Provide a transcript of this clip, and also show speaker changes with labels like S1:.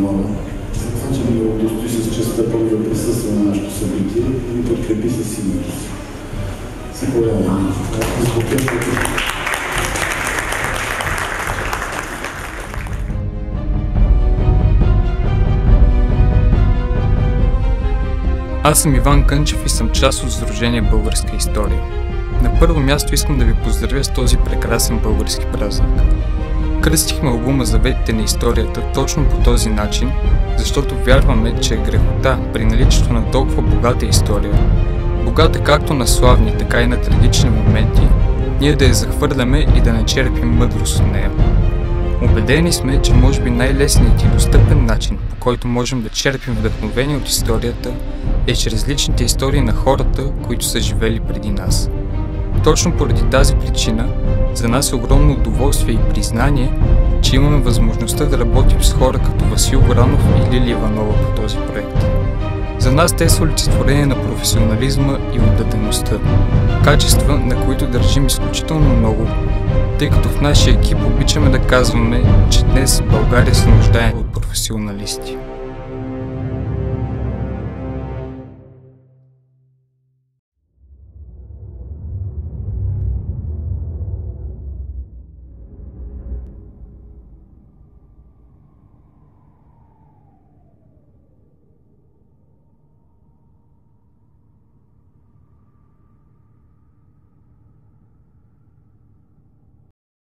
S1: Иванова за това, че ми удостои с честта пък да присъства на нашето събитие и ми подкрепи със името си. Заповядайте.
S2: Аз съм Иван Кънчев и съм част от Сдружение Българска история. На първо място искам да ви поздравя с този прекрасен български празник. Кръстихме албума Заветите на историята точно по този начин, защото вярваме, че е грехота при наличието на толкова богата история, богата както на славни, така и на трагични моменти, ние да я захвърляме и да не черпим мъдрост от нея. Убедени сме, че може би най-лесният и достъпен начин, по който можем да черпим вдъхновение от историята, е чрез личните истории на хората, които са живели преди нас. Точно поради тази причина, за нас е огромно удоволствие и признание, че имаме възможността да работим с хора като Васил Горанов и Лилия Иванова по този проект. За нас те са олицетворение на професионализма и отдадеността, качества, на които държим изключително много, тъй като в нашия екип обичаме да казваме, че днес България се нуждае от професионалисти.